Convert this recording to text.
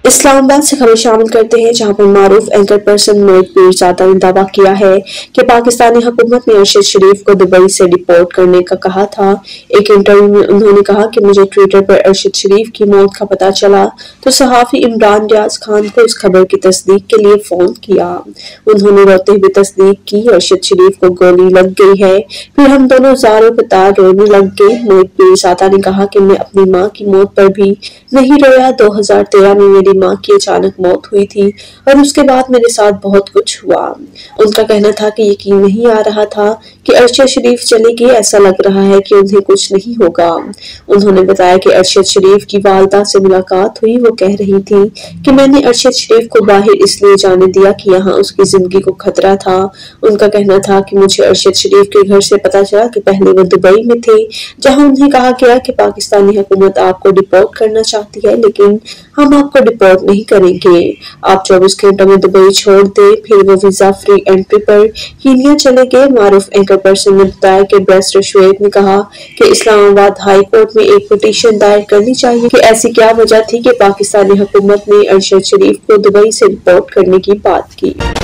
इस्लामाबाद से खबर शामिल करते हैं, जहां पर मारूफ एंकर पर्सन मोहित पीरजादा ने दावा किया है कि पाकिस्तानी हुकूमत ने अरशद शरीफ को दुबई से डिपोर्ट करने का कहा था। एक इंटरव्यू में उन्होंने कहा कि मुझे ट्विटर पर अरशद शरीफ की मौत का पता चला तो सहाफी इमरान रियाज खान को इस खबर की तस्दीक के लिए फोन किया। उन्होंने रोते हुए तस्दीक की, अरशद शरीफ को गोली लग गई है। फिर हम दोनों ज़ारों पे तार रोने लग गए। मोहित पीरजादा ने कहा कि मैं अपनी माँ की मौत पर भी नहीं रोया। 2013 में मेरी माँ की अचानक मौत हुई थी और उसके बाद मेरे साथ बहुत कुछ हुआ। उनका कहना था कि यकीन नहीं आ रहा था कि अरशद शरीफ चले गए, ऐसा लग रहा है कि उन्हें कुछ नहीं होगा। उन्होंने बताया कि अरशद शरीफ की वालदा से मुलाकात हुई। वो कह रही थी कि मैंने अरशद शरीफ को बाहर इसलिए जाने दिया कि यहाँ उसकी जिंदगी को खतरा था। उनका कहना था कि मुझे अरशद शरीफ के घर से पता चला कि पहले वो दुबई में थे, जहाँ उन्हें कहा गया कि पाकिस्तानी हुकूमत आपको डिपोर्ट करना चाहती है, लेकिन हम आपको डिपोर्ट नहीं करेंगे। आप 24 घंटों में दुबई छोड़ दे। फिर वो वीजा फ्री एंट्री पर कीनिया चले गए। मारूफ एंकर पर्सन ने बताया कि बैरिस्टर शुएब ने कहा कि इस्लामाबाद हाई कोर्ट में एक पिटीशन दायर करनी चाहिए कि ऐसी क्या वजह थी कि पाकिस्तानी हुकूमत ने अरशद शरीफ को दुबई से डिपोर्ट करने की बात की।